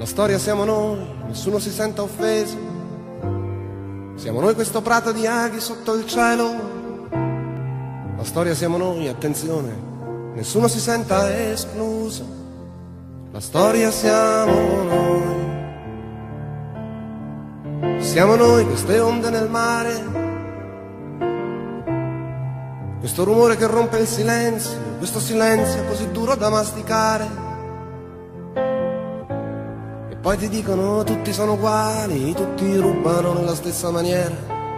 storia siamo noi, nessuno si senta offeso. Siamo noi questo prato di aghi sotto il cielo. La storia siamo noi, attenzione, nessuno si senta escluso. La storia siamo noi. Siamo noi queste onde nel mare, questo rumore che rompe il silenzio, questo silenzio così duro da masticare. E poi ti dicono tutti sono uguali, tutti rubano nella stessa maniera.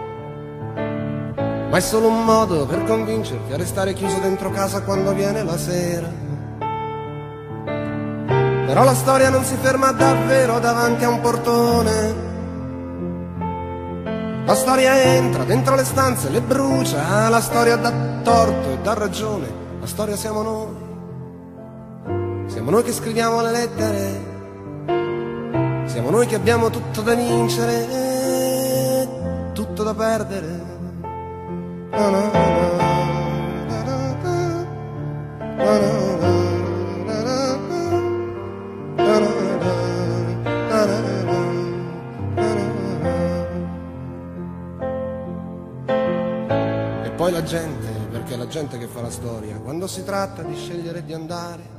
Ma è solo un modo per convincerti a restare chiuso dentro casa quando viene la sera. Però la storia non si ferma davvero davanti a un portone. La storia entra dentro le stanze, le brucia, la storia dà torto e dà ragione. La storia siamo noi. Siamo noi che scriviamo le lettere. Siamo noi che abbiamo tutto da vincere e tutto da perdere. E poi la gente, perché è la gente che fa la storia, quando si tratta di scegliere di andare